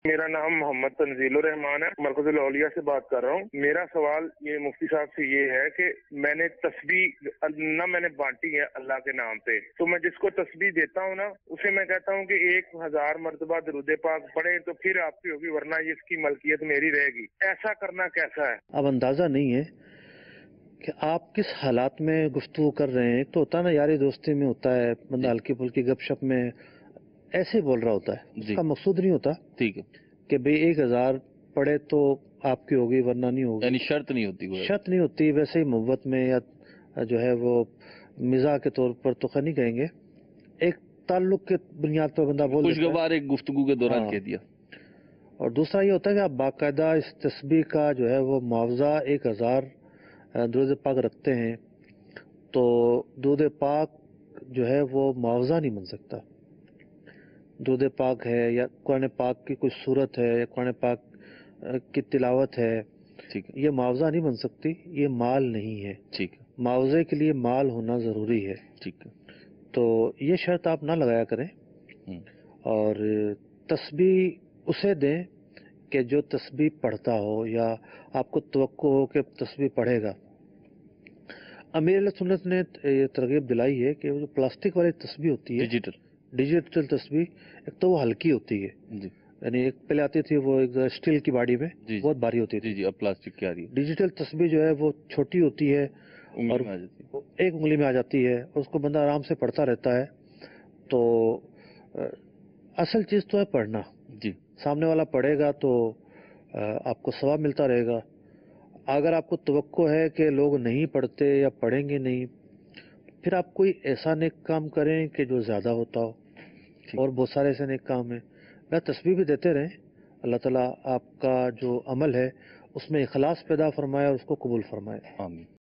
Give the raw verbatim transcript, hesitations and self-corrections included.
میرا نام محمد تنزیل الرحمان ہے، مرکز العولیہ سے بات کر رہا ہوں۔ میرا سوال یہ مفتی صاحب سے یہ ہے کہ میں نے تسبیح نہ میں نے بانٹی ہے اللہ کے نام پہ، تو میں جس کو تسبیح دیتا ہوں نا اسے میں کہتا ہوں کہ ایک ہزار مرتبہ درود پاک پڑھے تو پھر آپ کی ہوگی، ورنہ اس کی ملکیت میری رہے گی۔ ایسا کرنا کیسا ہے؟ اب اندازہ نہیں ہے کہ آپ کس حالات میں گفتگو کر رہے ہیں۔ تو ہوتا نا یاری دوستی میں ہوتا ہے، بندہ ہلکی پھلکی گپ شپ میں ایسے ہی بول رہا ہوتا ہے، اس کا مقصود نہیں ہوتا ٹھیک ہے کہ بھئی ایک ہزار پڑھے تو آپ کی ہوگی ورنہ نہیں ہوگی، یعنی شرط نہیں ہوتی، شرط نہیں ہوتی۔ ویسے ہی محبت میں یا جو ہے وہ مزاح کے طور پر تو خیر نہیں کہیں گے، ایک تعلق کے بنیاد پر بندہ بول دیتا ہے، خوشگوار ایک گفتگو کے دوران کہہ دیا۔ اور دوسرا یہ ہوتا ہے کہ آپ باقاعدہ اس تسبیح کا جو ہے وہ معاوضہ ایک ہزار درود پاک رکھتے ہیں تو درود پاک جو ہے وہ معاوضہ نہیں بن سکتا۔ درود پاک ہے یا قرآن پاک کی کوئی صورت ہے یا قرآن پاک کی تلاوت ہے، یہ معاوضہ نہیں بن سکتی، یہ مال نہیں ہے۔ ٹھیک ہے، معاوضے کے لیے مال ہونا ضروری ہے۔ ٹھیک ہے، تو یہ شرط آپ نہ لگایا کریں، اور تسبیح اسے دیں کہ جو تسبیح پڑھتا ہو یا آپ کو توقع ہو کہ تسبیح پڑھے گا۔ امیر اہل سنت نے یہ ترغیب دلائی ہے کہ جو پلاسٹک والی تسبیح ہوتی ہے، ڈیجیٹل ڈیجیٹل تسبیح، ایک تو وہ ہلکی ہوتی ہے، جی یعنی ایک پہلے آتی تھی وہ ایک اسٹیل کی باڈی میں، جی بہت بھاری ہوتی تھی، جی جی اب پلاسٹک کی آ رہی ہے۔ ڈیجیٹل تسبیح جو ہے وہ چھوٹی ہوتی ہے اور ایک انگلی میں آ جاتی ہے، اور اس کو بندہ آرام سے پڑھتا رہتا ہے۔ تو اصل چیز تو ہے پڑھنا، جی سامنے والا پڑھے گا تو آپ کو ثواب ملتا رہے گا۔ اگر آپ کو توقع ہے کہ لوگ نہیں پڑھتے یا پڑھیں گے نہیں، پھر آپ کوئی ایسا نیک کام کریں کہ جو زیادہ ہوتا ہو، اور بہت سارے ایسے نیک کام ہیں۔ میں تسبیح بھی دیتے رہیں، اللہ تعالیٰ آپ کا جو عمل ہے اس میں اخلاص پیدا فرمائے اور اس کو قبول فرمائے۔ آمین۔